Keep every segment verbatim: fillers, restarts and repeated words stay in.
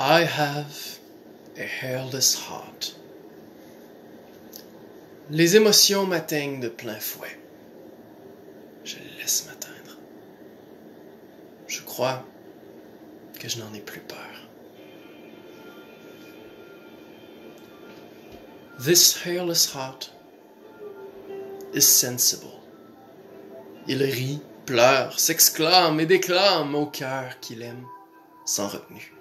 I have a hairless heart. Les émotions m'atteignent de plein fouet. Je les laisse m'atteindre. Je crois que je n'en ai plus peur. This hairless heart is sensible. Il rit, pleure, s'exclame et déclame au cœur qu'il aime, sans retenue.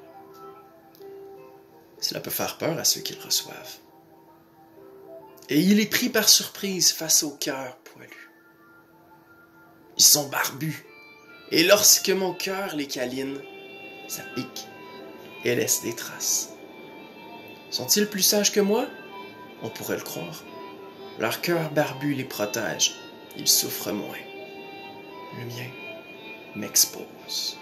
Cela peut faire peur à ceux qui le reçoivent. Et il est pris par surprise face au cœur poilu. Ils sont barbus, et lorsque mon cœur les câline, ça pique et laisse des traces. Sont-ils plus sages que moi? On pourrait le croire. Leur cœur barbu les protège, ils souffrent moins. Le mien m'expose.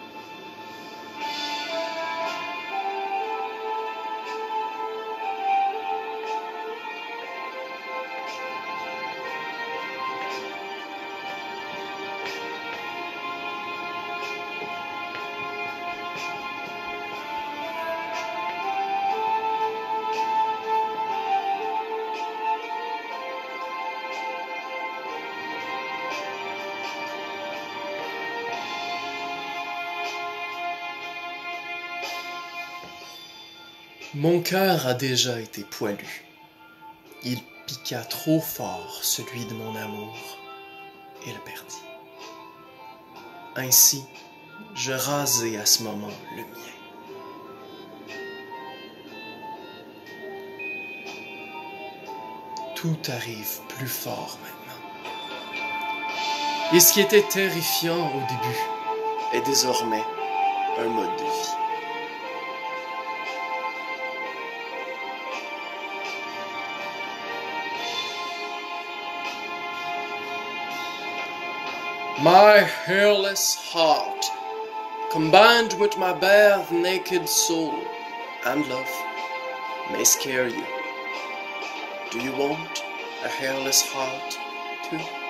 Mon cœur a déjà été poilu. Il piqua trop fort celui de mon amour et le perdit. Ainsi, je rasai à ce moment le mien. Tout arrive plus fort maintenant. Et ce qui était terrifiant au début est désormais un mode de vie. My hairless heart, combined with my bare naked soul and love, may scare you. Do you want a hairless heart too?